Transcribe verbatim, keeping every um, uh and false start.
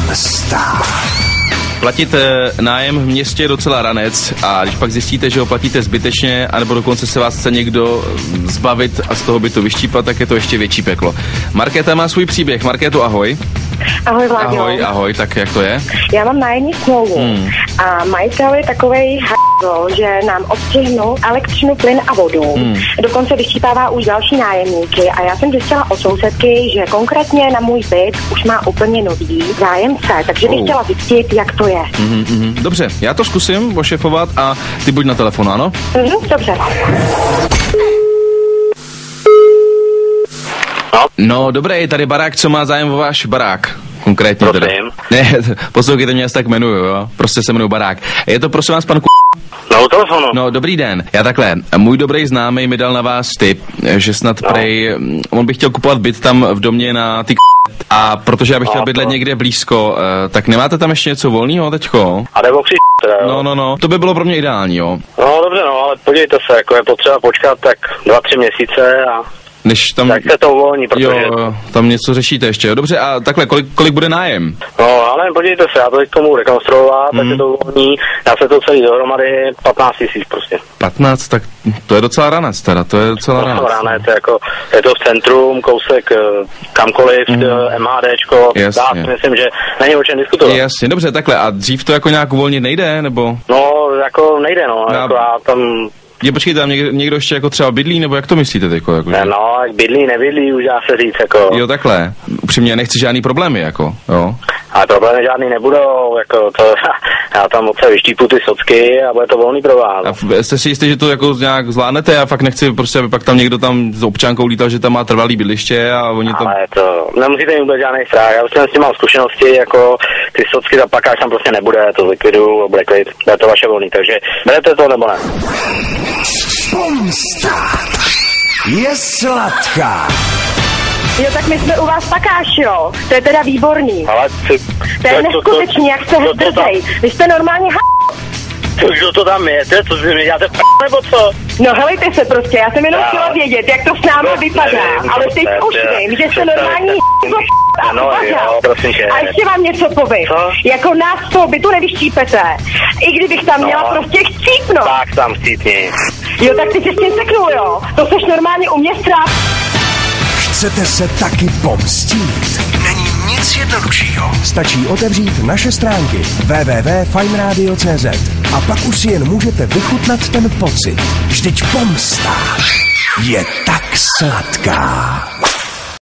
Pomsta. Platit nájem v městě je docela ranec a když pak zjistíte, že ho platíte zbytečně, anebo dokonce se vás chce někdo zbavit a z toho bytu vyštípat, tak je to ještě větší peklo. Markéta má svůj příběh. Markéto, ahoj. Ahoj, Vláďo. Ahoj, ahoj, tak jak to je? Já mám nájemní smlouvu hmm. a majitel je takovej h***o, že nám odstřihnul elektřinu, plyn a vodu. Hmm. Dokonce vyštípává už další nájemníky a já jsem zjistila od sousedky, že konkrétně na můj byt už má úplně nový zájemce, takže bych oh. chtěla zjistit, jak to je. Mm-hmm, mm-hmm. Dobře, já to zkusím ošefovat a ty buď na telefonu, ano? Mm-hmm, dobře. No. no, dobré, je tady barák, co má zájem o váš barák. Konkrétně teda. Ne, poslouchejte mě, já se tak jmenuju, jo. Prostě se jmenuji Barák. Je to prosím vás pan k***? No, telefonu. No, dobrý den. Já takhle, můj dobrý známý mi dal na vás tip, že snad no. prej, on by chtěl kupovat byt tam v domě na ty k***, a protože já bych chtěl no, bydlet to... někde blízko, tak nemáte tam ještě něco volného teďko? A nebo při teda, jo? No, no, no, to by bylo pro mě ideální, jo. No, dobře, no, ale podívejte se, jako je potřeba počkat tak dva, tři měsíce a... Než tam... Tak se to uvolní, protože... Jo, tam něco řešíte ještě, jo. Dobře, a takhle, kolik, kolik bude nájem? No, ale podívejte se, já to teď komu rekonstruovat, mm. tak se to uvolní, já se to celý dohromady patnáct tisíc prostě. patnáct, tak to je docela ranec teda, to je docela ranec. No, ranec, je, jako, je to v centrum, kousek kamkoliv, mm. MHDčko, dá si myslím, že není o čem diskutovat. Jasně, dobře, takhle, a dřív to jako nějak uvolnit nejde, nebo? No, jako nejde, no, já... jako já tam... Je, počkejte, tam někdo, někdo ještě jako třeba bydlí, nebo jak to myslíte teďko? Jako, že... No, bydlí, nebydlí, už dá se říct, jako... Jo, takhle. Upřímně, nechci žádný problémy, jako, jo. Ale problémy žádný nebudou, jako to, já tam moc se vyštípu ty socky a bude to volný pro vás. A jste si jistý, že to jako nějak zvládnete? Já fakt nechci prostě, aby pak tam někdo tam s občankou lítal, že tam má trvalý bydliště a oni tam... Ale to, nemusíte mít vůbec žádný strach, já prostě s tím mám zkušenosti, jako ty socky zapakáš tam prostě nebude, to zlikvidu a bude klid, bude to vaše volný, takže berete to nebo ne? Pomsta je sladká. Jo, tak my jsme u vás takáž, jo. To je teda výborný. Ale ty... To je neskutečný, jak jste drzej. Vy jste normálně ha... Kdo to tam je? To si mi děláte p***, nebo co? No helejte se prostě, já jsem jenom chtěla vědět, jak to s námi vypadá. Ale teď už vím, že jste normální No jo, prosím tě. A ještě vám něco povím. Jako nás z toho bytu nevyštípete. I kdybych tam měla prostě chcípnout. Tak tam chcípni. Jo, tak ty si s tím seknul, jo. To seš normálně u mě strát. Chcete se taky pomstít? Není nic jednoduššího. Stačí otevřít naše stránky w w w tečka fajn radio tečka c z a pak už si jen můžete vychutnat ten pocit. Vždyť pomsta je tak sladká.